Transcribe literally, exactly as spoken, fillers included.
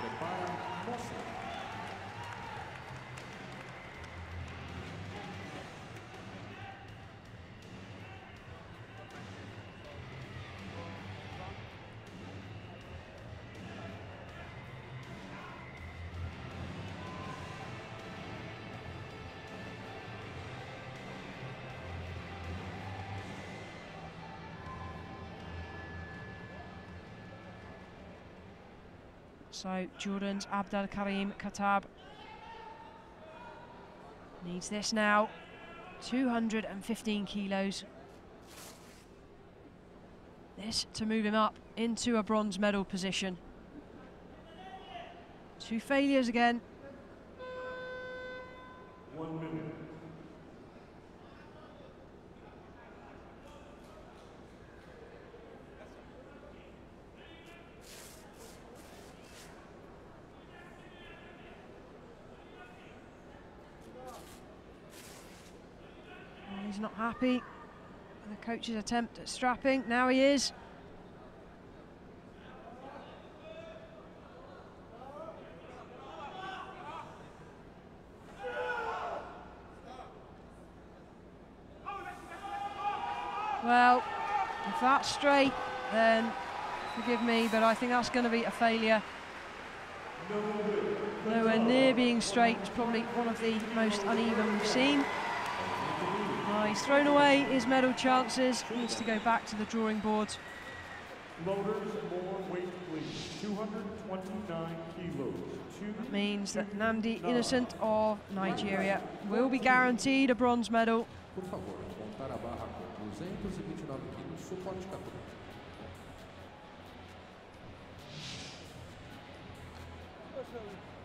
So Jordan's Abdelkareem KHATTAB needs this now. two hundred fifteen kilos. This to move him up into a bronze medal position. Two failures again. One minute. He's not happy with the coach's attempt at strapping. Now he is. Well, if that's straight, then forgive me, but I think that's going to be a failure. Nowhere near being straight. It's probably one of the most uneven we've seen. Uh, he's thrown away his medal chances. He needs to go back to the drawing board. Loaders, more weight, please. two hundred twenty-nine kilos. That means that Nnamdi Innocent of Nigeria will be guaranteed a bronze medal. Por favor, montar a barra com duzentos e vinte e nove quilos, suporte quatorze. Let's go.